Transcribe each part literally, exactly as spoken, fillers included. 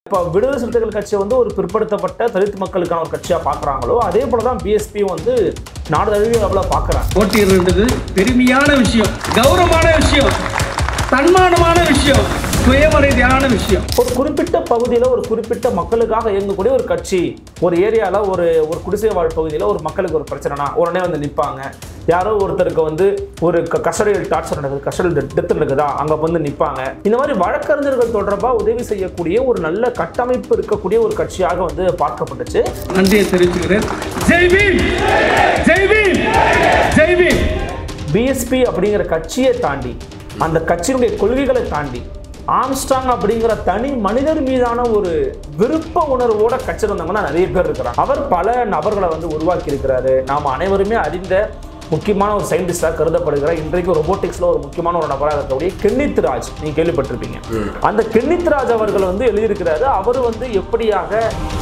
இப்போ விடுதலை சிறுத்தைகள் கட்சியை வந்து ஒரு பிற்படுத்தப்பட்ட தலித் மக்களுக்கான ஒரு கட்சியாக பார்க்குறாங்களோ அதே போல தான் பிஎஸ்பி வந்து நாடு தழுவிய அளவில் பார்க்குறாங்க. போட்டியிடுறது பெருமையான விஷயம், கௌரவமான விஷயம், தன்மானமான விஷயம், சுயமரியாதையான விஷயம். ஒரு குறிப்பிட்ட பகுதியில் ஒரு குறிப்பிட்ட மக்களுக்காக இயங்கக்கூடிய ஒரு கட்சி, ஒரு ஏரியாவில் ஒரு ஒரு குடிசை வாழ் பகுதியில் ஒரு மக்களுக்கு ஒரு பிரச்சனைனா உடனே வந்து நிற்பாங்க. யாரோ ஒருத்தருக்கு வந்து ஒரு கஸ்டடியல் டார்ச்சர் நடக்குது, கஸ்டடியல் டெத் நடக்குதா, அங்கே வந்து நிற்பாங்க. இந்த மாதிரி வழக்கறிஞர்கள் தொடர்பாக உதவி செய்யக்கூடிய ஒரு நல்ல கட்டமைப்பு இருக்கக்கூடிய ஒரு கட்சியாக வந்து பார்க்கப்பட்டுச்சு. நன்றியை தெரிவிச்சுக்கிறேன். ஜெய் பீம், ஜெய் பீம், ஜெய் பீம். பிஎஸ்பி அப்படிங்கிற கட்சியை தாண்டி, அந்த கட்சியினுடைய கொள்கைகளை தாண்டி ஆம்ஸ்ட்ராங் அப்படிங்கிற தனி மனிதர் மீதான ஒரு விருப்ப உணர்வோட கட்சி வந்தவங்கன்னா நிறைய பேர் இருக்கிறாங்க. அவர் பல நபர்களை வந்து உருவாக்கி இருக்கிறாரு. நாம் அனைவருமே அறிந்த முக்கியமான ஒரு சயின்டிஸ்டாக கருதப்படுகிற இன்றைக்கு ரோபோட்டிக்ஸ்ல ஒரு முக்கியமான ஒரு நபராக இருக்கக்கூடிய கென்னித் ராஜ், நீங்க கேள்விப்பட்டிருப்பீங்க. அந்த கென்னித் ராஜ் அவர்கள் வந்து எழுதியிருக்கிறாரு. அவர் வந்து எப்படியாக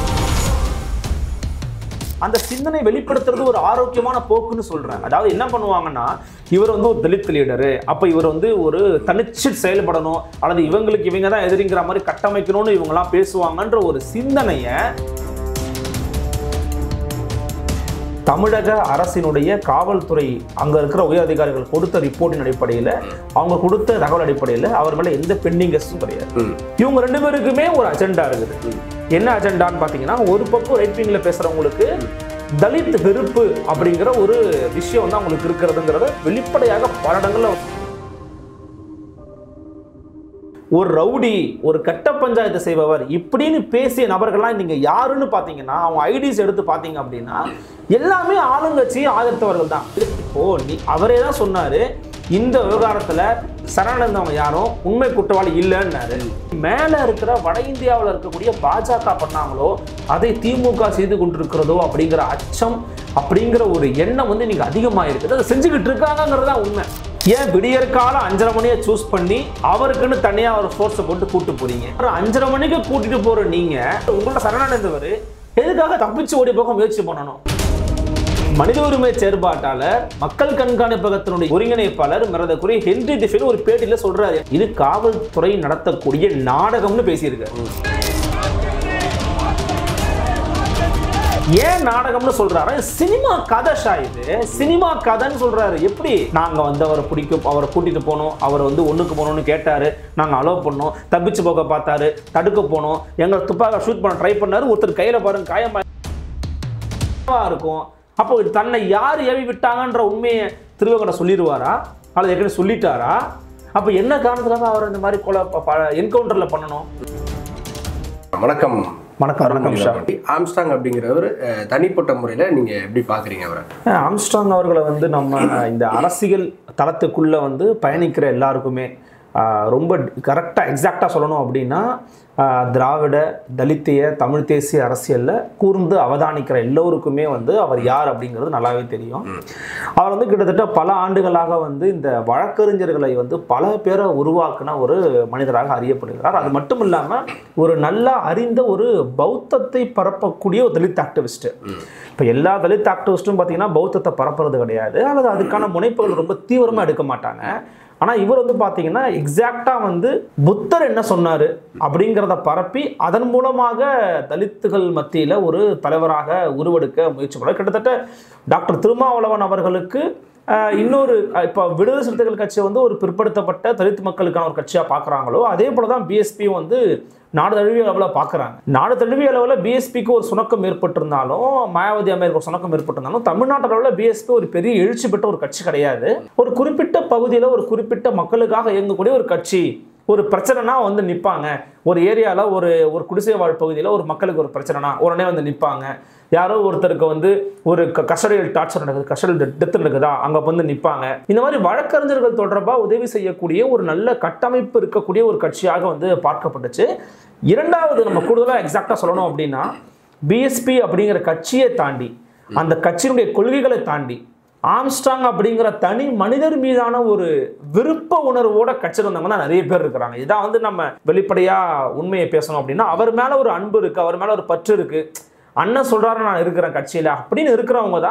அந்த சிந்தனை வெளிப்படுத்துறது ஒரு ஆரோக்கியமான போக்குன்னு சொல்றாங்க. அதாவது என்ன பண்ணுவாங்கன்னா, இவர் வந்து ஒரு தலித் லீடரு, அப்ப இவர் வந்து ஒரு தனிச்சு செயல்படணும் அல்லது இவங்களுக்கு இவங்க தான் எதிரிங்கிற மாதிரி கட்டமைக்கணும்னு இவங்கெல்லாம் பேசுவாங்கன்ற ஒரு சிந்தனைய தமிழக அரசினுடைய காவல்துறை அங்க இருக்கிற உயர் அதிகாரிகள் கொடுத்த ரிப்போர்ட்டின் அடிப்படையில், அவங்க கொடுத்த தகவல் அடிப்படையில் அவர் மேல எந்த பெண்டிங் கேஸும் கிடையாது. இவங்க ரெண்டு பேருக்குமே ஒரு அஜெண்டா இருக்குது. என்ன அஜெண்டான்னு பாத்தீங்கன்னா, ஒரு பக்கம் ரைட் விங்ல பேசுறவங்களுக்கு தலித் வெறுப்பு அப்படிங்கிற ஒரு விஷயம் வந்து அவங்களுக்கு இருக்கிறதுங்கிறத வெளிப்படையாக பல இடங்கள்ல ஒரு ரவுடி, ஒரு கட்ட பஞ்சாயத்து செய்பவர் இப்படின்னு பேசிய நபர்கள்லாம் நீங்க யாருன்னு பாத்தீங்கன்னா, அவங்க ஐடிஸ் எடுத்து பாத்தீங்க அப்படின்னா எல்லாமே ஆளுங்கட்சி ஆதரித்தவர்கள் தான். இப்போ நீ அவரே தான் சொன்னாரு, இந்த விவகாரத்துல சரணடைந்தவங்க அவங்க யாரும் உண்மை குற்றவாளி இல்லைன்னாரு. மேல இருக்கிற வட இந்தியாவில் இருக்கக்கூடிய பாஜக பண்ணாங்களோ அதை திமுக செய்து கொண்டிருக்கிறதோ அப்படிங்கிற அச்சம் அப்படிங்கிற ஒரு எண்ணம் வந்து நீங்க அதிகமா இருக்குது. அதை செஞ்சுக்கிட்டு இருக்காங்கிறது தான் உண்மை. ஏன் விடியற்கால அஞ்சரை மணியை சூஸ் பண்ணி அவருக்குன்னு தனியா ஒரு ஃபோர்ஸை போட்டு கூட்டு போறீங்க? அஞ்சரை மணிக்கு கூட்டிட்டு போற நீங்க உங்களோட சரணடைந்தவர் எதுக்காக தப்பிச்சு ஓடி போக முயற்சி பண்ணணும்? மனித உரிமை செயற்பாட்டாளர், மக்கள் கண்காணிப்பகத்தினுடைய ஒருங்கிணைப்பாளர் மரியாதைக்குரிய ஹென்றி டிஃபென் ஒரு பேட்டியில சொல்றாரு, இது காவல்துறை நடத்தக்கூடிய நாடகம்னு பேசியிருக்காரு. ஏன் நாடகம்னு சொல்றாரு? சினிமா கதை ஷாயிது, சினிமா கதைன்னு சொல்றாரு. எப்படி நாங்க வந்து அவரை பிடிக்கும், அவரை கூட்டிட்டு போனோம், அவர் வந்து ஒண்ணுக்கு போனோம்னு கேட்டாரு, நாங்க அலோவ் பண்ணோம், தப்பிச்சு போக பார்த்தாரு, தடுக்க போனோம், எங்களை துப்பாக்க ஷூட் பண்ண ட்ரை பண்ணாரு, ஒருத்தர் கையில பாருங்க காயமா இருக்கும். அப்போ தன்னை யார் ஏவி விட்டாங்கன்ற உண்மையை திருவகட சொல்லிடுவாரா அல்லது ஏற்கனவே சொல்லிட்டாரா? அப்ப என்ன காரணத்துக்காக அவர் இந்த மாதிரி கொலை என்கவுண்டர்ல பண்ணணும்? வணக்கம். வணக்கம். வணக்கம். ஆம்ஸ்ட்ராங் அப்படிங்கிறவர் தனிப்பட்ட முறையில் நீங்க எப்படி பாக்குறீங்க அவரை? ஆம்ஸ்ட்ராங் அவர்களை வந்து நம்ம இந்த அரசியல் தளத்துக்குள்ள வந்து பயணிக்கிற எல்லாருக்குமே ரொம்ப கரெக்டாக எக்ஸாக்டாக சொல்லணும் அப்படின்னா, திராவிட தலித்திய தமிழ் தேசிய அரசியலில் கூர்ந்து அவதானிக்கிற எல்லோருக்குமே வந்து அவர் யார் அப்படிங்கிறது நல்லாவே தெரியும். அவர் வந்து கிட்டத்தட்ட பல ஆண்டுகளாக வந்து இந்த வழக்கறிஞர்களை வந்து பல பேரை உருவாக்குன ஒரு மனிதராக அறியப்படுகிறார். அது மட்டும் இல்லாமல் ஒரு நல்லா அறிந்த ஒரு பௌத்தத்தை பரப்பக்கூடிய ஒரு தலித் ஆக்டிவிஸ்ட். இப்போ எல்லா தலித் ஆக்டிவிஸ்ட்டும் பார்த்தீங்கன்னா பௌத்தத்தை பரப்புறது கிடையாது, அல்லது அதுக்கான முனைப்புகள் ரொம்ப தீவிரமாக எடுக்க மாட்டாங்க. ஆனால் இவர் வந்து பார்த்தீங்கன்னா எக்ஸாக்டாக வந்து புத்தர் என்ன சொன்னார் அப்படிங்கிறத பரப்பி அதன் மூலமாக தலித்துகள் மத்தியில் ஒரு தலைவராக உருவெடுக்க முயற்சி பண்ணார். கிட்டத்தட்ட டாக்டர் திருமாவளவன் அவர்களுக்கு இன்னொரு இப்போ விடுதலை சிறுத்தைகள் கட்சியை வந்து ஒரு பிற்படுத்தப்பட்ட தலித் மக்களுக்கான ஒரு கட்சியாக பார்க்குறாங்களோ அதே போல தான் பிஎஸ்பியும் வந்து நாடு தழுவிய அளவில் பார்க்குறாங்க. நாடு தழுவிய அளவில் பிஎஸ்பிக்கு ஒரு சுணக்கம் ஏற்பட்டிருந்தாலும், மாயாவதி அம்மையாருக்கு ஒரு சுணக்கம் ஏற்பட்டிருந்தாலும், தமிழ்நாட்டு அளவில் பிஎஸ்பி ஒரு பெரிய எழுச்சி பெற்ற ஒரு கட்சி கிடையாது. ஒரு குறிப்பிட்ட பகுதியில் ஒரு குறிப்பிட்ட மக்களுக்காக இயங்கக்கூடிய ஒரு கட்சி, ஒரு பிரச்சனைனா வந்து நிற்பாங்க. ஒரு ஏரியாவில் ஒரு ஒரு குடிசை வாழ் பகுதியில் ஒரு மக்களுக்கு ஒரு பிரச்சனைனா உடனே வந்து நிற்பாங்க. யாரோ ஒருத்தருக்கு வந்து ஒரு கஸ்டடியல் டார்ச்சர் நடக்குது, கஸ்டடியல் டெத் நடக்குதா, அங்கே வந்து நிற்பாங்க. இந்த மாதிரி வழக்கறிஞர்கள் தொடர்பாக உதவி செய்யக்கூடிய ஒரு நல்ல கட்டமைப்பு இருக்கக்கூடிய ஒரு கட்சியாக வந்து பார்க்கப்பட்டுச்சு. இரண்டாவது நம்ம கூடுதலாக எக்ஸாக்டாக சொல்லணும் அப்படின்னா, பிஎஸ்பி அப்படிங்கிற கட்சியை தாண்டி, அந்த கட்சியினுடைய கொள்கைகளை தாண்டி ஆம்ஸ்ட்ராங் அப்படிங்கிற தனி மனிதர் மீதான ஒரு விருப்ப உணர்வோட கட்சி வந்தவங்கன்னா நிறைய பேர் இருக்கிறாங்க. இதான் வந்து நம்ம வெளிப்படையா உண்மையை பேசணும் அப்படின்னா, அவர் மேல ஒரு அன்பு இருக்கு, அவர் மேல ஒரு பற்று இருக்கு, அண்ணன் சொல்றாரு நான் இருக்கிறேன் கட்சியில அப்படின்னு இருக்கிறவங்க தான்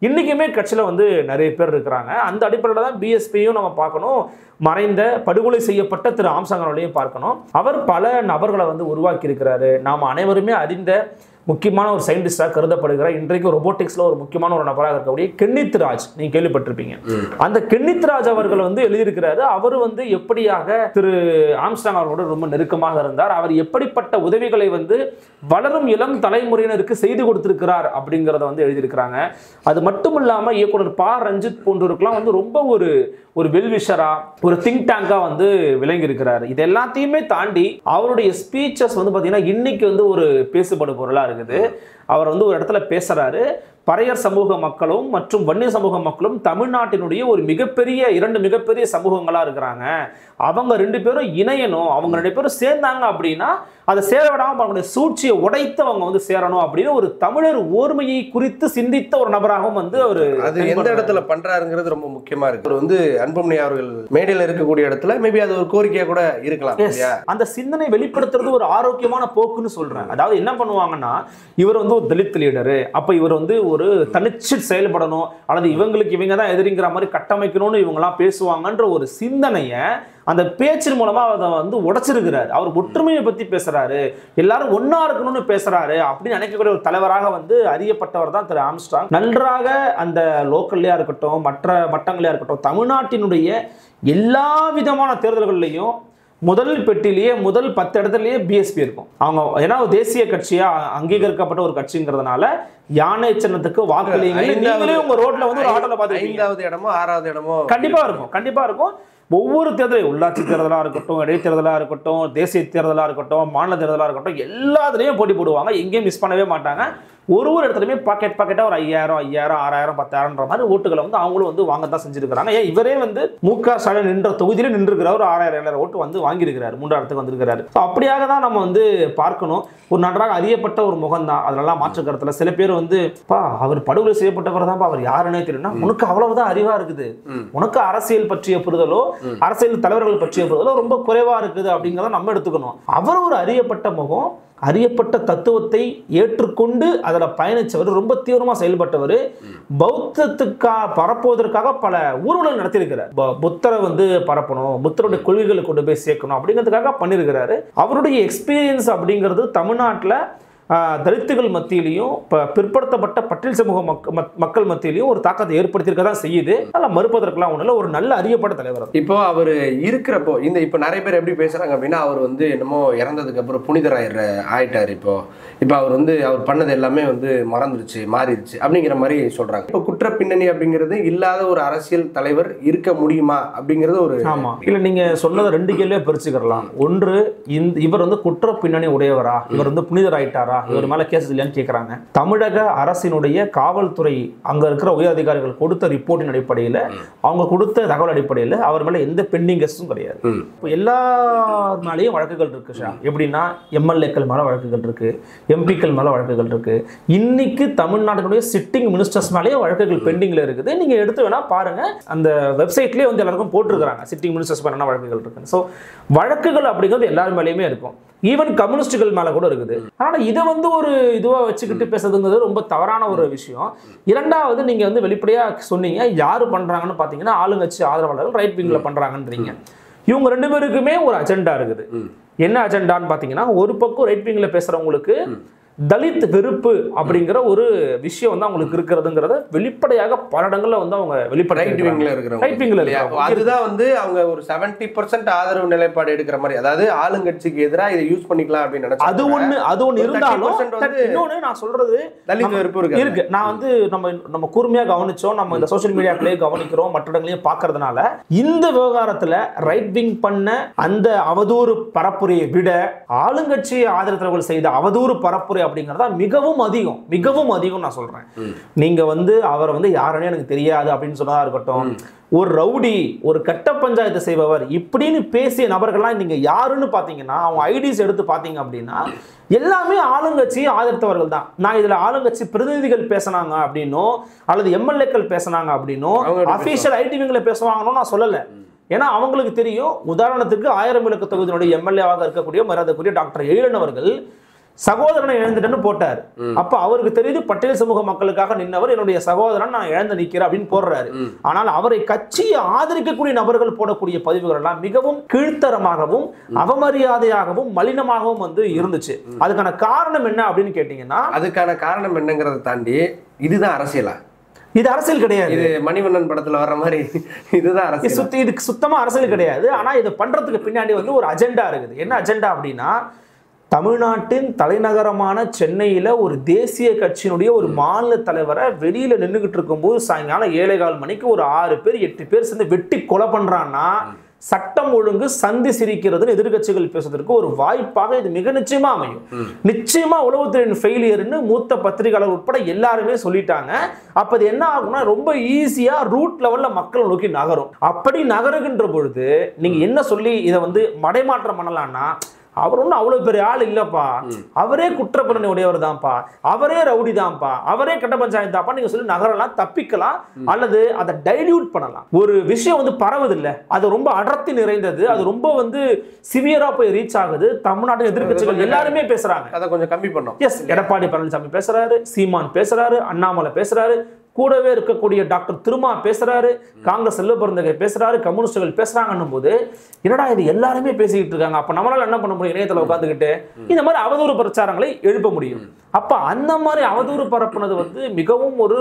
இன்னைக்குமே கட்சியில் வந்து நிறைய பேர் இருக்கிறாங்க. அந்த அடிப்படையில் தான் பிஎஸ்பியும் நம்ம பார்க்கணும், மறைந்த படுகொலை செய்யப்பட்ட திரு ஆம்ஸ்ட்ராங் பார்க்கணும். அவர் பல நபர்களை வந்து உருவாக்கி இருக்கிறாரு. நாம் அனைவருமே அறிந்த முக்கியமான ஒரு சயின்டிஸ்டாக கருதப்படுகிற இன்றைக்கு ரொபோட்டிக்ஸ்ல ஒரு முக்கியமான ஒரு நபராக இருக்கக்கூடிய கென்னித் ராஜ், நீங்க கேள்விப்பட்டிருப்பீங்க. அந்த கென்னித் ராஜ் அவர்கள் வந்து எழுதியிருக்கிறாரு. அவர் வந்து எப்படியாக திரு ஆம்ஸ்ட்ராங் அவர்களோட ரொம்ப நெருக்கமாக இருந்தார், அவர் எப்படிப்பட்ட உதவிகளை வந்து வளரும் இளம் தலைமுறையினருக்கு செய்து கொடுத்திருக்கிறார் அப்படிங்கிறத வந்து எழுதியிருக்கிறாங்க. அது மட்டும் இல்லாமல் இயக்குனர் பா ரஞ்சித் போன்றவருக்கெல்லாம் வந்து ரொம்ப ஒரு ஒரு வெல்விஷரா, ஒரு திங்க் டேங்கா வந்து விளங்கி இருக்கிறாரு. இது எல்லாத்தையுமே தாண்டி அவருடைய ஸ்பீச்சஸ் வந்து பார்த்தீங்கன்னா இன்னைக்கு வந்து ஒரு பேசுபடு பொருளாக இருக்குது. அவர் வந்து ஒரு இடத்துல பேசுறாரு, பறையர் சமூக மக்களும் மற்றும் வன்னிய சமூக மக்களும் தமிழ்நாட்டினுடைய ஒரு மிகப்பெரிய இரண்டு மிகப்பெரிய சமூகங்களா இருக்கிறாங்க. அவங்க ரெண்டு பேரும் இணையணும், அவங்க ரெண்டு பேரும் சேர்ந்தாங்க அப்படின்னா அதை சேர விடாம அவங்களுடைய சூழ்ச்சியை உடைத்து அவங்க வந்து சேரணும் அப்படின்னு ஒரு தமிழர் ஓர்மையை குறித்து சிந்தித்த ஒரு நபராகவும் வந்து அவர் அது எந்த இடத்துல பண்றாருங்கிறது ரொம்ப முக்கியமா இருக்கு. அவர் வந்து அன்புமணி அவர்கள் மேடையில் இருக்கக்கூடிய இடத்துல மேபி அது ஒரு கோரிக்கையா கூட இருக்கலாம். அந்த சிந்தனை வெளிப்படுத்துறது ஒரு ஆரோக்கியமான போக்குன்னு சொல்றேன். அதாவது என்ன பண்ணுவாங்கன்னா, இவர் வந்து ஒரு தலித் லீடரு, அப்ப இவர் வந்து ஒரு தனிச்சு செயல்படணும் அல்லது இவங்களுக்கு இவங்க தான் எதிரிங்கிற மாதிரி கட்டமைக்கணும்னு இவங்கெல்லாம் பேசுவாங்கன்ற ஒரு சிந்தனையை அந்த பேச்சின் மூலமா அதை வந்து உடைச்சிருக்கிறாரு. அவர் ஒற்றுமையை பத்தி பேசுறாரு, எல்லாரும் ஒன்னா இருக்கணும்னு பேசுறாரு அப்படின்னு நினைக்கக்கூடிய ஒரு தலைவராக வந்து அறியப்பட்டவர் தான் திரு ஆம்ஸ்ட்ராங். நன்றாக அந்த லோக்கல்லையா இருக்கட்டும், மற்ற மட்டங்களையா இருக்கட்டும், தமிழ்நாட்டினுடைய எல்லா விதமான தேர்தல்கள்லையும் முதல் பெட்டிலேயே முதல் பத்து இடத்துலயே பிஎஸ்பி இருக்கும். அவங்க ஏன்னா தேசிய கட்சியா அங்கீகரிக்கப்பட்ட ஒரு கட்சிங்கிறதுனால யானை சின்னத்துக்கு வாக்களிங்க. நீங்களே உங்க ரோட்ல வந்து ஒரு ஆட்டோல பார்த்து ஐந்தாவது இடமோ ஆறாவது இடமோ கண்டிப்பா இருக்கும், கண்டிப்பா இருக்கும். ஒவ்வொரு தேர்தலையும், உள்ளாட்சி தேர்தலாக இருக்கட்டும், இடைத்தேர்தலாக இருக்கட்டும், தேசிய தேர்தலாக இருக்கட்டும், மாநில தேர்தலாக இருக்கட்டும், எல்லாத்துலேயும் போட்டி போடுவாங்க. எங்கேயும் மிஸ் பண்ணவே மாட்டாங்க. ஒரு ஒரு இடத்துலையுமே பாக்கெட் பாக்கெட்டாக ஒரு ஐயாயிரம் ஐயாயிரம் ஆறாயிரம் பத்தாயிரம்ன்ற மாதிரி ஓட்டுகளை வந்து அவங்களும் வந்து வாங்க தான் செஞ்சிருக்கிறாங்க. ஏன் இவரே வந்து மு க ஸ்டாலின் நின்ற தொகுதியில நின்றுக்கிறார், ஒரு ஆறாயிரம் ஏழாயிரம் ஓட்டு வந்து வாங்கியிருக்கிறார், மூன்றாயிரத்துக்கு வந்திருக்கிறாரு. ஸோ அப்படியாக தான் நம்ம வந்து பார்க்கணும். ஒரு நன்றாக அறியப்பட்ட ஒரு முகம் தான், அதெல்லாம் மாற்று கருத்துல. சில பேர் வந்து பா அவர் படுகொலை செய்யப்பட்டவர் தான்ப்பா, அவர் யாருன்னே தெரியும்னா உனக்கு அவ்வளவுதான் அறிவா இருக்குது, உனக்கு அரசியல் பற்றிய புரிதலோ அரசியல் தலைவர்கள் பற்றிய புரிதலோ ரொம்ப குறைவா இருக்குது அப்படிங்கிறத நம்ம எடுத்துக்கணும். அவர் ஒரு அறியப்பட்ட முகம், அறியப்பட்ட தத்துவத்தை ஏற்றுக்கொண்டு அதில் பயணித்தவர், ரொம்ப தீவிரமாக செயல்பட்டவர். பௌத்தத்துக்காக பரப்புவதற்காக பல ஊர்வலங்கள் நடத்தியிருக்கிறார். புத்தரை வந்து பரப்பணும், புத்தருடைய கொள்கைகளை கொண்டு போய் சேர்க்கணும் அப்படிங்கிறதுக்காக பண்ணியிருக்கிறாரு. அவருடைய எக்ஸ்பீரியன்ஸ் அப்படிங்கிறது தமிழ்நாட்டில் தலித்துகள் மத்தியிலையும் பிற்படுத்தப்பட்ட பட்டியல் சமூக மக்கள் மத்தியிலையும் ஒரு தாக்கத்தை ஏற்படுத்தியிருக்க தான் செய்யுது. அதெல்லாம் மறுப்பதற்கெல்லாம் ஒன்றும் இல்லை, ஒரு நல்ல அறியப்பட்ட தலைவர். இப்போ அவர் இருக்கிறப்போ இந்த இப்போ நிறைய பேர் எப்படி பேசுறாங்க அப்படின்னா, அவர் வந்து என்னமோ இறந்ததுக்கு அப்புறம் புனிதர் ஆயிடுற ஆயிட்டார். இப்போ இப்போ அவர் வந்து அவர் பண்ணது எல்லாமே வந்து மறந்துடுச்சு, மாறிடுச்சு அப்படிங்கிற மாதிரி சொல்றாங்க. இப்போ குற்ற பின்னணி அப்படிங்கிறது இல்லாத ஒரு அரசியல் தலைவர் இருக்க முடியுமா அப்படிங்கிறது ஒரு ஆமா இல்லை, நீங்க சொன்னதை ரெண்டு கேள்வியா பிரிச்சுக்கலாம். ஒன்று, இந்த இவர் வந்து குற்ற பின்னணி உடையவரா, இவர் வந்து புனிதர் ஆயிட்டாரா, இவர் மேல கேஸ் இல்லையான்னு கேட்கறாங்க. தமிழக அரசினுடைய காவல்துறை அங்க இருக்கிற உயர் அதிகாரிகள் கொடுத்த ரிப்போர்ட்டின் அடிப்படையில், அவங்க கொடுத்த தகவல் அடிப்படையில் அவர் மேல எந்த பெண்டிங் கேஸும் கிடையாது. இப்போ எல்லா மேலேயும் வழக்குகள் இருக்கு ஷா. எப்படின்னா எம்எல்ஏக்கள் மேல வழக்குகள் இருக்கு, எம்பிக்கள் மேல வழக்குகள் இருக்கு. இன்னைக்கு தமிழ்நாட்டினுடைய சிட்டிங் மினிஸ்டர்ஸ் மேலேயே வழக்குகள் பெண்டிங்ல இருக்குது. நீங்க எடுத்து வேணா பாருங்க, அந்த வெப்சைட்லயே வந்து எல்லாருக்கும் போட்டிருக்காங்க சிட்டிங் மினிஸ்டர்ஸ் மேல வழக்குகள் இருக்கு. ஸோ வழக்குகள் அப்படிங்கிறது எல்லாரும் மேலேயுமே இருக்கும், ஈவன் கம்யூனிஸ்டுகள் மேல கூட இருக்குது. ஆனா இதை வந்து ஒரு இதுவா வச்சுக்கிட்டு பேசுறதுங்கிறது ரொம்ப தவறான ஒரு விஷயம். இரண்டாவது, நீங்க வந்து வெளிப்படையா சொன்னீங்க யாரு பண்றாங்கன்னு பாத்தீங்கன்னா ஆளுங்கட்சி ஆதரவாளர்கள் ரைட் விங்ல பண்றாங்கன்றீங்க. இவங்க ரெண்டு பேருக்குமே ஒரு அஜெண்டா இருக்குது. என்ன அஜெண்டான்னு பாத்தீங்கன்னா, ஒரு பக்கம் ரைட் விங்ல பேசுறவங்களுக்கு தலித் வெறுப்பு அப்படிங்கிற ஒரு விஷயம் வந்து அவங்களுக்கு இருக்கிறதுங்கிறத வெளிப்படையாக பல இடங்கள்ல வந்து அவங்க வெளிப்படையா அதுதான் வந்து அவங்க ஒரு செவன்டி பர்சன்ட் ஆதரவு நிலைப்பாடு எடுக்கிற மாதிரி, அதாவது ஆளுங்கட்சிக்கு எதிராக இதை யூஸ் பண்ணிக்கலாம் அப்படின்னு நினைச்சு. அது ஒண்ணு அது ஒண்ணு இருந்தாலும் இன்னொன்னு நான் சொல்றது தலித் வெறுப்பு இருக்கு. நான் வந்து நம்ம நம்ம கூர்மையா கவனிச்சோம், நம்ம இந்த சோசியல் மீடியாக்களே கவனிக்கிறோம், மற்ற இடங்களையும் பாக்குறதுனால இந்த விவகாரத்துல ரைட் விங் பண்ண அந்த அவதூறு பரப்புரையை விட ஆளுங்கட்சி ஆதரவாளர்கள் செய்த அவதூறு பரப்புரை அப்படிங்கறத மிகவும் அதிகம் மிகவும் அதிகம் நான் சொல்றேன். நீங்க வந்து அவரை வந்து யாருன்னே எனக்கு தெரியாது அப்படின்னு சொன்னதா இருக்கட்டும், ஒரு ரவுடி, ஒரு கட்ட பஞ்சாயத்து செய்பவர் இப்படின்னு பேசிய நபர்கள்லாம் நீங்க யாருன்னு பாத்தீங்கன்னா அவங்க ஐடிஸ் எடுத்து பாத்தீங்க அப்படின்னா எல்லாமே ஆளுங்கட்சி ஆதரித்தவர்கள் தான். நான் இதுல ஆளுங்கட்சி பிரதிநிதிகள் பேசினாங்க அப்படின்னோ அல்லது எம்எல்ஏக்கள் பேசினாங்க அப்படின்னோ அபிஷியல் ஐடிவிங்களை பேசுவாங்கன்னு நான் சொல்லல. ஏன்னா அவங்களுக்கு தெரியும். உதாரணத்துக்கு ஆயிரம் விளக்கு தொகுதியினுடைய எம்எல்ஏவாக இருக்கக்கூடிய மரியாதைக்குரிய டாக்டர் எழிலன் அவர்கள் சகோதரனை இழந்துட்டேன்னு போட்டார். அப்ப அவருக்கு தெரியுது பட்டியல் சமூக மக்களுக்காக நின்னவர் என்னுடைய சகோதரன், நான் இழந்து நிக்கிறேன் அப்படின்னு போடுறாரு. ஆனால் அவரை கட்சியை ஆதரிக்கக்கூடிய நபர்கள் போடக்கூடிய பதிவுகள் எல்லாம் மிகவும் கீழ்த்தரமாகவும் அவமரியாதையாகவும் மலினமாகவும் வந்து இருந்துச்சு. அதுக்கான காரணம் என்ன அப்படின்னு கேட்டீங்கன்னா, அதுக்கான காரணம் என்னங்கிறத தாண்டி இதுதான் அரசியலா? இது அரசியல் கிடையாது. இது மணிவண்ணன் படத்துல வர்ற மாதிரி இதுதான் அரசியல். சுத்தி இதுக்கு சுத்தமா அரசியல் கிடையாது. ஆனா இதை பண்றதுக்கு பின்னாடி வந்து ஒரு அஜெண்டா இருக்குது. என்ன அஜெண்டா அப்படின்னா, தமிழ்நாட்டின் தலைநகரமான சென்னையில ஒரு தேசிய கட்சியினுடைய ஒரு மாநில தலைவரை வெளியில நின்றுகிட்டு இருக்கும்போது சாயங்காலம் ஏழை கால் மணிக்கு ஒரு ஆறு பேர் எட்டு பேர் சேர்ந்து வெட்டி கொலை பண்றான்னா சட்டம் ஒழுங்கு சந்தி சிரிக்கிறதுன்னு எதிர்கட்சிகள் பேசுவதற்கு ஒரு வாய்ப்பாக இது மிக நிச்சயமா அமையும். நிச்சயமா உளவுத்துறையின் ஃபெயிலியர்னு மூத்த பத்திரிகையாளர் உட்பட எல்லாருமே சொல்லிட்டாங்க. அப்ப அது என்ன ஆகும்னா, ரொம்ப ஈஸியா ரூட் லெவல்ல மக்கள் நோக்கி நகரும். அப்படி நகருகின்ற பொழுது நீங்க என்ன சொல்லி இதை வந்து மடைமாற்றம் பண்ணலாம்னா, அவர் ஒன்றும் அவ்வளோ பெரிய ஆள் இல்லைப்பா, அவரே குற்றப்பிரச்சனை உடையவர் தான்ப்பா, அவரே ரவுடி தான்ப்பா, அவரே கட்ட பஞ்சாயத்து தான்ப்பா நீங்க சொல்லி நகரலாம், தப்பிக்கலாம், அல்லது அதை டைல்யூட் பண்ணலாம். ஒரு விஷயம் வந்து பரவுது இல்லை, அது ரொம்ப அடர்த்தி நிறைந்தது, அது ரொம்ப வந்து சிவியரா போய் ரீச் ஆகுது. தமிழ்நாட்டின் எதிர்க்கட்சிகள் எல்லாருமே பேசுறாங்க, அதை கொஞ்சம் கம்மி பண்ணோம். எஸ், எடப்பாடி பழனிசாமி பேசுறாரு, சீமான் பேசுறாரு, அண்ணாமலை பேசுறாரு, கூடவே இருக்கக்கூடிய டாக்டர் திருமா பேசுறாரு, காங்கிரஸ் செல்வ பிறந்தகை பேசுறாரு, கம்யூனிஸ்டுகள் பேசுறாங்கன்னும் போது என்னடா இது எல்லாருமே பேசிக்கிட்டு இருக்காங்க, அப்ப நம்மளால என்ன பண்ண முடியும்? இணையத்துல உட்காந்துக்கிட்டு இந்த மாதிரி அவதூறு பிரச்சாரங்களை எழுப்ப முடியும். அப்ப அந்த மாதிரி அவதூறு பரப்புனது வந்து மிகவும் ஒரு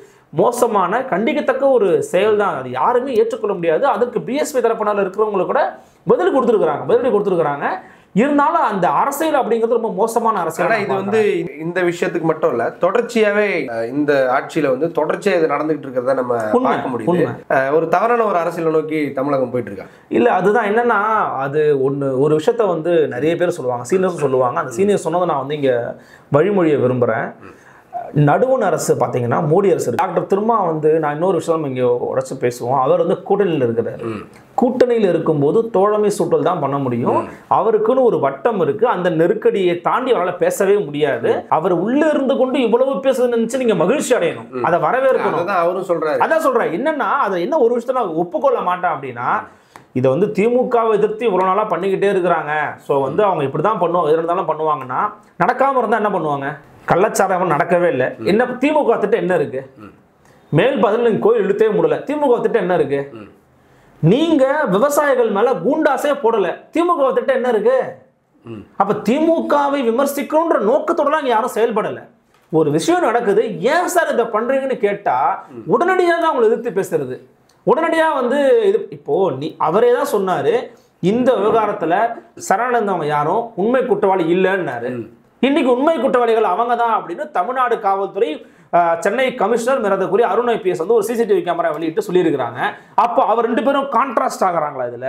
மோசமான கண்டிக்கத்தக்க ஒரு செயல் தான். அது யாருமே ஏற்றுக்கொள்ள முடியாது. அதற்கு பிஎஸ்பி தரப்பினால இருக்கிறவங்க கூட பதில் கொடுத்துருக்காங்க பதிலடி கொடுத்துருக்காங்க. இருந்தாலும் அந்த அரசியல் அப்படிங்கிறது ரொம்ப மோசமான அரசியல். இது வந்து இந்த விஷயத்துக்கு மட்டும் இல்ல, தொடர்ச்சியாவே இந்த ஆட்சியில வந்து தொடர்ச்சியா இது நடந்துகிட்டு இருக்கிறத நம்ம பார்க்க முடியுது. ஒரு தவறான ஒரு அரசியலை நோக்கி தமிழகம் போயிட்டு இருக்கா இல்ல? அதுதான் என்னன்னா, அது ஒண்ணு ஒரு விஷயத்த வந்து நிறைய பேர் சொல்லுவாங்க, சீனியர்ஸ் சொல்லுவாங்க. அந்த சீனியர் சொன்னதை நான் வந்து இங்க வழிமொழியை விரும்புறேன். நடுவண் அரசு பார்த்தீங்கன்னா மோடி அரசு. டாக்டர் திருமா வந்து நான் இன்னொரு விஷயம் இங்கே உடச்சு பேசுவோம். அவர் வந்து கூட்டணியில் இருக்கிறார். கூட்டணியில் இருக்கும்போது தோழமை சூட்டல் தான் பண்ண முடியும். அவருக்குன்னு ஒரு வட்டம் இருக்கு. அந்த நெருக்கடியை தாண்டி அவரால் பேசவே முடியாது. அவர் உள்ள இருந்து கொண்டு இவ்வளவு பேசுறது நினைச்சு நீங்க மகிழ்ச்சி அடையணும், அதை வரவேற்கணும். அவரும் சொல்றாரு. அதான் சொல்றேன். என்னன்னா, அதை என்ன ஒரு விஷயத்த நான் ஒப்புக்கொள்ள மாட்டேன் அப்படின்னா, இதை வந்து திமுகவை எதிர்த்து இவ்வளவு நாளா பண்ணிக்கிட்டே இருக்கிறாங்க. ஸோ வந்து அவங்க இப்படிதான் பண்ணுவாங்க, எது இருந்தாலும் பண்ணுவாங்கன்னா, நடக்காம இருந்தா என்ன பண்ணுவாங்க? கள்ளச்சாரம் நடக்கவே இல்லை. என்ன திமுக திட்டம் என்ன இருக்கு? மேல் பதில் நீங்க கோயில் இழுத்தே முடியல. திமுக திட்டம் என்ன இருக்கு? நீங்க விவசாயிகள் மேல கூண்டாசே போடல. திமுக திட்டம் என்ன இருக்கு? அப்ப திமுகவை விமர்சிக்கணும்ன்ற நோக்கத்தோட யாரும் செயல்படல. ஒரு விஷயம் நடக்குது, ஏன் சார் இதை பண்றீங்கன்னு கேட்டா உடனடியாக தான் அவங்களை எதிர்த்து பேசுறது. உடனடியா வந்து இது இப்போ நீ அவரே தான் சொன்னாரு, இந்த விவகாரத்துல சரணந்தவங்க யாரும் உண்மை குற்றவாளி இல்லைன்னாரு. இன்னைக்கு உண்மை குற்றவாளிகள் அவங்க தான் அப்படின்னு தமிழ்நாடு காவல்துறை சென்னை கமிஷனர் மிரதக்குரிய அருண் ஐபிஎஸ் வந்து ஒரு சிசிடிவி கேமரா வெளியிட்டு சொல்லியிருக்கிறாங்க. அப்போ அவர் ரெண்டு பேரும் கான்ட்ராஸ்ட் ஆகிறாங்களா இதுல?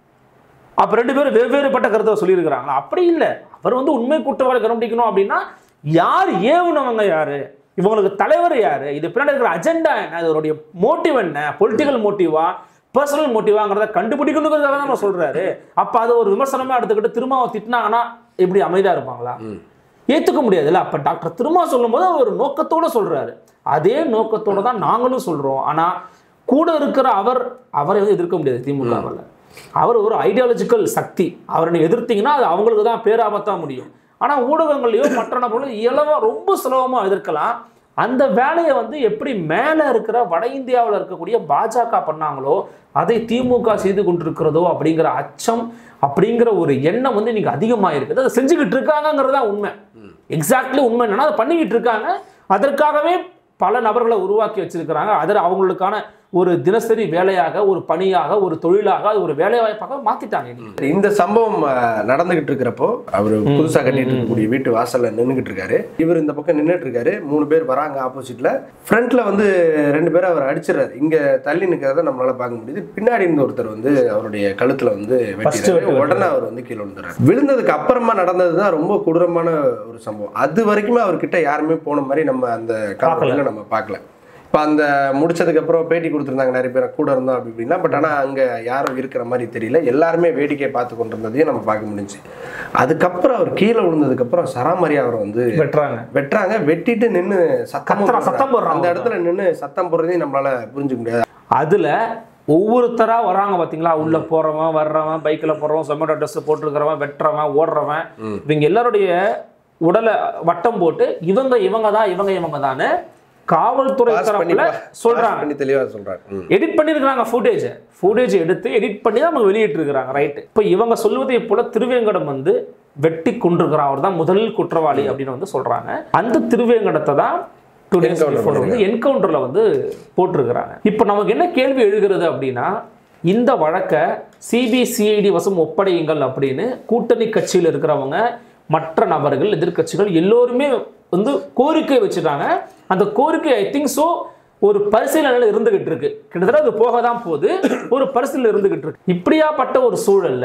அப்ப ரெண்டு பேரும் வெவ்வேறுபட்ட கருத்தை சொல்லியிருக்கிறாங்களா? அப்படி இல்லை. அவர் வந்து உண்மை குற்றவாளி கண்டுபிடிக்கணும் அப்படின்னா யார் ஏவுனவங்க, யாரு இவங்களுக்கு தலைவர், யாரு இது பின்னாடி இருக்கிற அஜெண்டா என்ன, அதோடைய மோட்டிவ் என்ன, பொலிட்டிக்கல் மோட்டிவா பர்சனல் மோட்டிவாங்கிறத கண்டுபிடிக்கணுங்கிறதுக்காக தான் நம்ம சொல்றாரு. அப்ப அது ஒரு விமர்சனமா எடுத்துக்கிட்டு திருமாவை திட்டினாங்கன்னா எப்படி அமைதியா இருப்பாங்களா? ஏத்துக்க முடியாதுல்ல. அப்ப டாக்டர் திருமா சொல்லும் போது ஒரு நோக்கத்தோட சொல்றாரு. அதே நோக்கத்தோட தான் நாங்களும் சொல்றோம். ஆனா கூட இருக்கிற அவர் அவரை வந்து எதிர்க்க முடியாது திமுகவில். அவர் ஒரு ஐடியாலஜிக்கல் சக்தி. அவரை எதிர்த்தீங்கன்னா அது அவங்களுக்கு தான் பேராபத்தா முடியும். ஆனா ஊடகங்களையோ மற்ற நபர்களோ இயலவா ரொம்ப சுலபமா எதிர்க்கலாம். அந்த வேலையை வந்து எப்படி மேலே இருக்கிற வட இந்தியாவில் இருக்கக்கூடிய பாஜக பண்ணாங்களோ அதை திமுக செய்து கொண்டிருக்கிறதோ அப்படிங்கிற அச்சம், அப்படிங்கிற ஒரு எண்ணம் வந்து இன்னைக்கு அதிகமாக இருக்குது. அதை செஞ்சுக்கிட்டு இருக்காங்கிறதா உண்மை. எக்ஸாக்ட்லி உண்மை என்னன்னா அதை பண்ணிக்கிட்டு இருக்காங்க. அதற்காகவே பல நபர்களை உருவாக்கி வச்சிருக்கிறாங்க. அதில் அவங்களுக்கான ஒரு தினசரி வேலையாக, ஒரு பணியாக, ஒரு தொழிலாக, ஒரு வேலை வாய்ப்பாக மாத்திட்டாங்க. இந்த சம்பவம் நடந்துகிட்டு இருக்கிறப்போ அவர் புதுசா கட்டிட்டு இருக்கக்கூடிய வீட்டு வாசல்ல நின்றுகிட்டு இருக்காரு. இவர் இந்த பக்கம் நின்றுட்டு இருக்காரு. மூணு பேர் வராங்க ஆப்போசிட்ல. ஃப்ரண்ட்ல வந்து ரெண்டு பேரும் அவர் அடிச்சிடறாரு. இங்க தள்ளி நிற்கிறத நம்மளால பார்க்க முடியுது. பின்னாடி இருந்த ஒருத்தர் வந்து அவருடைய கழுத்துல வந்து வெட்டிடுறாரு. உடனே அவர் வந்து கீழே விழுந்துறாரு. விழுந்ததுக்கு அப்புறமா நடந்ததுதான் ரொம்ப கொடூரமான ஒரு சம்பவம். அது வரைக்குமே அவர்கிட்ட யாருமே போன மாதிரி நம்ம அந்த காலத்துல நம்ம பார்க்கல. இப்போ அந்த முடிச்சதுக்கு அப்புறம் பேட்டி கொடுத்துருந்தாங்க நிறைய பேர் கூட இருந்தோம் அப்படி இப்படின்னா. பட் ஆனால் அங்கே யாரும் இருக்கிற மாதிரி தெரியல. எல்லாருமே வேடிக்கை பார்த்து கொண்டிருந்ததையும் நம்ம பார்க்க முடிஞ்சு. அதுக்கப்புறம் அவர் கீழே விழுந்ததுக்கப்புறம் சராமரியா அவரை வந்து வெட்டுறாங்க வெட்டுறாங்க வெட்டிட்டு நின்று சத்தம் சத்தம் போடுறாங்க. அந்த இடத்துல நின்று சத்தம் போடுறதையும் நம்மளால புரிஞ்சுக்க முடியாது. அதுல ஒவ்வொருத்தரா வராங்க பாத்தீங்களா, உள்ள போறவன், வர்றவன், பைக்ல போறவன், சொமேட்டோ ட்ரெஸ் போட்டுருக்கிறவன், வெட்டுறவன், ஓடுறவன், இவங்க எல்லாருடைய உடலை வட்டம் போட்டு இவங்க இவங்க தான் இவங்க இவங்க தான் காவல்துறை தரப்புல சொல்றாங்க, தெளிவா சொல்றாங்க. எடிட் பண்ணிருக்காங்க ஃபுட்டேஜ் ஃபுட்டேஜ் எடுத்து எடிட் பண்ணி தான் அவங்க வெளியிட்டு இருக்காங்க. ரைட். இப்போ இவங்க சொல்வதை போல திருவேங்கடம் வந்து வெட்டி கொண்டிருக்கிறான், அவர் தான் முதல் குற்றவாளி அப்படின்னு வந்து சொல்றாங்க. அந்த திருவேங்கடத்தை தான் டூ டேஸ் பிஃபோர் வந்து என்கவுண்டர்ல வந்து போட்டிருக்கிறாங்க. இப்போ நமக்கு என்ன கேள்வி எழுகிறது அப்படின்னா, இந்த வழக்கை சிபிசிஐடி வசம் ஒப்படையுங்கள் அப்படின்னு கூட்டணி கட்சியில் இருக்கிறவங்க, மற்ற நபர்கள், எதிர்கட்சிகள் எல்லோருமே வந்து கோரிக்கை வச்சுட்டாங்க. அந்த கோரிக்கை ஐ திங்க் ஸோ ஒரு பரிசீலனையில் இருந்துகிட்டு இருக்கு. கிட்டத்தட்ட அது போக தான் போகுது, ஒரு பரிசீலனை இருந்துகிட்டு இருக்கு. இப்படியாப்பட்ட ஒரு சூழல்ல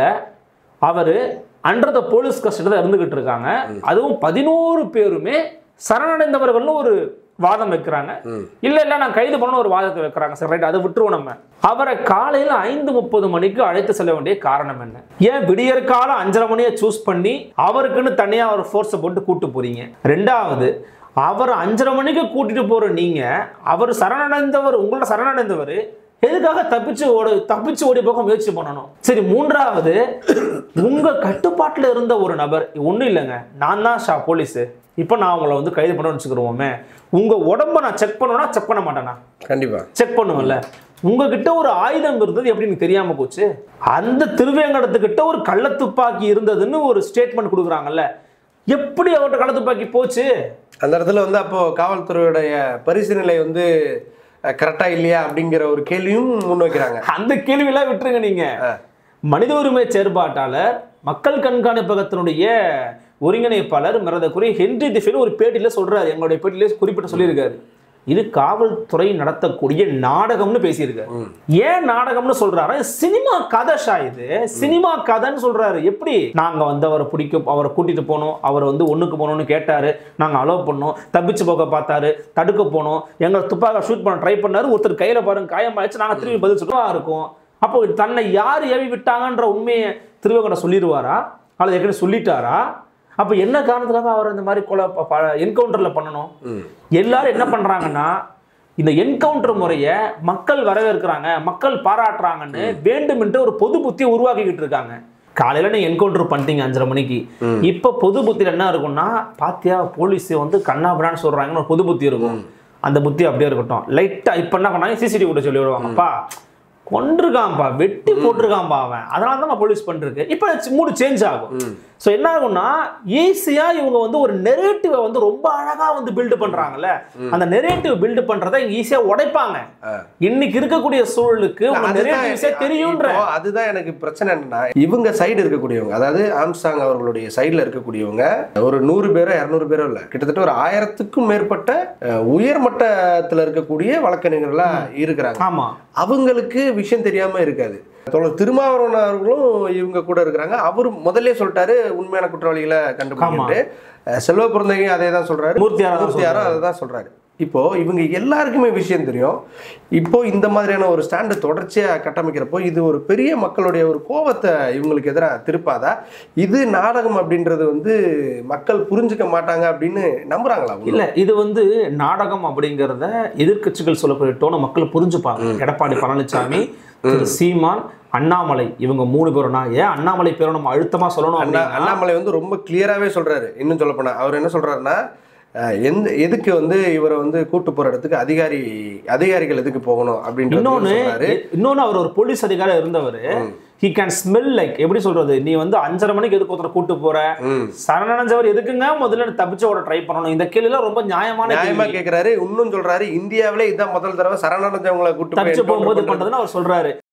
அவர் அண்டர் த போலீஸ் கஸ்டடியில் இருந்துகிட்டு இருக்காங்க. அதுவும் பதினோரு பேருமே சரணடைந்தவர்கள்னு ஒரு வாதம் வைக்கிறாங்க. இல்ல இல்ல நான் கைது பண்ண ஒரு வாதத்தை வைக்கிறாங்க. சரி ரைட், அதை விட்டுருவோம். நம்ம அவரை காலையில ஐந்து முப்பது மணிக்கு அழைத்து செல்ல வேண்டிய காரணம் என்ன? ஏன் விடியற் காலம் அஞ்சரை மணியை சூஸ் பண்ணி அவருக்குன்னு தனியா ஒரு ஃபோர்ஸை போட்டு கூட்டு போறீங்க? ரெண்டாவது, அவர் அஞ்சரை மணிக்கு கூட்டிட்டு போற நீங்க, அவர் சரணடைந்தவர், உங்களோட சரணடைந்தவர் எதுக்காக தப்பிச்சு ஓட தப்பிச்சு ஓடி போக முயற்சி பண்ணணும்? சரி, மூன்றாவது, உங்க கட்டுப்பாட்டில் இருந்த ஒரு நபர், ஒன்றும் இல்லைங்க நான் தான் ஷா போலீஸ், இப்போ நான் உங்களை வந்து கைது பண்ண வச்சுக்கிறோமே, உங்க உடம்ப நான் செக் பண்ணுவேன்னா செக் பண்ண மாட்டேனா? கண்டிப்பா செக் பண்ணுவேன்ல. உங்ககிட்ட ஒரு ஆயுதம் இருந்தது எப்படி எனக்கு தெரியாம போச்சு? அந்த திருவேங்கடத்துக்கிட்ட ஒரு கள்ளத்துப்பாக்கி இருந்ததுன்னு ஒரு ஸ்டேட்மெண்ட் கொடுக்குறாங்கல்ல, எப்படி அவர்கிட்ட கள்ளத்துப்பாக்கி போச்சு? அந்த இடத்துல வந்து அப்போ காவல்துறையுடைய பரிசீலனை வந்து கரெக்டா இல்லையா அப்படிங்கிற ஒரு கேள்வியும் முன்வைக்கிறாங்க. அந்த கேள்வியெல்லாம் விட்டுருங்க. நீங்க மனித உரிமை செயற்பாட்டாளர், மக்கள் கண்காணிப்பகத்தினுடைய ஒருங்கிணைப்பாளர் மரியாதைக்குரிய ஹென்றி திஃபென் ஒரு பேட்டியில சொல்றாரு, எங்களுடைய பேட்டியில குறிப்பிட்டு சொல்லியிருக்காரு, இது காவல்துறை நடத்தக்கூடிய நாடகம்னு பேசியிருக்காரு. ஏன் நாடகம்னு சொல்றாரு? சினிமா கதை ஷா, இது சினிமா கதைன்னு சொல்றாரு. எப்படி? நாங்க வந்து அவரை பிடிக்க, அவரை கூட்டிட்டு போனோம், அவர் வந்து ஒண்ணுக்கு போனோம்னு கேட்டாரு, நாங்க அலோவ் பண்ணோம், தப்பிச்சு போக பார்த்தாரு, தடுக்க போனோம், எங்களை துப்பாக்க ஷூட் பண்ண ட்ரை பண்ணாரு, ஒருத்தர் கையில பாருங்க காயமாயிடுச்சு, நாங்க திரும்பி பதில் சொல்லுவா இருக்கும். அப்போ தன்னை யார் ஏவி விட்டாங்கன்ற உண்மையை திருவேங்கடம் சொல்லிடுவாரா அல்லது ஏற்கனவே சொல்லிட்டாரா? அப்ப என்ன காரணத்துக்காக அவர் இந்த மாதிரி கொலை என்கவுண்டர்ல பண்ணணும்? எல்லாரும் என்ன பண்றாங்கன்னா, இந்த என்கவுண்டர் முறையை மக்கள் வரவேற்கிறாங்க, மக்கள் பாராட்டுறாங்கன்னு வேண்டுமென்று ஒரு பொது புத்தியை உருவாக்கிக்கிட்டு இருக்காங்க. காலையில நீங்க என்கவுண்டர் பண்ணிட்டீங்க அஞ்சரை மணிக்கு, இப்ப பொது புத்தியில என்ன இருக்கும்னா, பாத்தியா போலீஸ் வந்து கண்ணாபடான்னு சொல்றாங்கன்னு ஒரு பொது புத்தி இருக்கும். அந்த புத்தி அப்படியே இருக்கட்டும். லைட்டா இப்ப என்ன பண்ணாங்க, சிசிடிவி கூட சொல்லி விடுவாங்கப்பா, கொண்டிருக்கான்பா, வெட்டி போட்டிருக்கான்பா அவன், அதனால தான் போலீஸ் பண்ணிருக்கு. இப்போ மூடு சேஞ்ச் ஆகும். ஸோ என்ன ஆகும்னா, ஈஸியா இவங்க வந்து ஒரு நெரேட்டிவை வந்து ரொம்ப அழகா வந்து பில்டு பண்றாங்கல்ல, அந்த நெரேட்டிவ் பில்டு பண்றதை ஈஸியா உடைப்பாங்க. இன்னைக்கு இருக்கக்கூடிய சூழலுக்கு தெரியும்ன்ற அதுதான் எனக்கு பிரச்சனை. என்னன்னா, இவங்க சைடு இருக்கக்கூடியவங்க, அதாவது ஆம்ஸ்டாங் அவர்களுடைய சைடுல இருக்கக்கூடியவங்க ஒரு நூறு பேரோ இருநூறு பேரோ இல்ல, கிட்டத்தட்ட ஒரு ஆயிரத்துக்கும் மேற்பட்ட உயர்மட்டத்தில் இருக்கக்கூடிய வழக்கறிஞர்களா இருக்கிறாங்க. ஆமா, அவங்களுக்கு விஷயம் தெரியாம இருக்காது. திருமாவளவன் அவர்களும் இவங்க கூட இருக்கிறாங்க. அவரு முதல்ல சொல்லிட்டாரு உண்மையான குற்றவாளிகளை கண்டுபிடிக்கிட்டு, செல்வ பிறந்தவங்க அதே தான் சொல்றாரு, மூர்த்தியாரும் அதை தான் சொல்றாரு. இப்போ இவங்க எல்லாருக்குமே விஷயம் தெரியும். இப்போ இந்த மாதிரியான ஒரு ஸ்டாண்டு தொடர்ச்சியா கட்டமைக்கிறப்போ இது ஒரு பெரிய மக்களுடைய ஒரு கோபத்தை இவங்களுக்கு எதிராக திருப்பாதா? இது நாடகம் அப்படின்றது வந்து மக்கள் புரிஞ்சுக்க மாட்டாங்க அப்படின்னு நம்புறாங்களா? இல்ல, இது வந்து நாடகம் அப்படிங்கிறத எதிர்கட்சிகள் சொல்லக்கூடிய டோனை மக்கள் புரிஞ்சுப்பாங்க. எடப்பாடி பழனிசாமி, திரு சீமான், அண்ணாமலை, இவங்க மூணு பேரும். நான் ஏன் அண்ணாமலை பேரும் நம்ம அழுத்தமா சொல்லணும்? அண்ணாமலை வந்து ரொம்ப கிளியராகவே சொல்றாரு. இன்னும் சொல்ல போனா அவர் என்ன சொல்றாருன்னா, எந்த எதுக்கு வந்து இவரை வந்து கூட்டு போற இடத்துக்கு அதிகாரி அதிகாரிகள் எதுக்கு போகணும் அப்படின்னு. இன்னொன்னு இன்னொன்னு அவர் ஒரு போலீஸ் அதிகாரி இருந்தவர். he can smell like, எப்படி சொல்றது, நீ வந்து அஞ்சரை மணிக்கு எதுக்கு ஒருத்தரை கூட்டு போற, சரணடைஞ்சவர் எதுக்குங்க முதல்ல தப்பிச்சு ஓட ட்ரை பண்ணணும்? இந்த கேள்வி எல்லாம் ரொம்ப நியாயமான நியாயமா கேட்கிறாரு. இன்னும் சொல்றாரு, இந்தியாவிலே இதான் முதல் தடவை சரணடைஞ்சவங்களை கூட்டு தப்பிச்சு போகும்போது பண்றதுன்னு அவர் சொல்றாரு.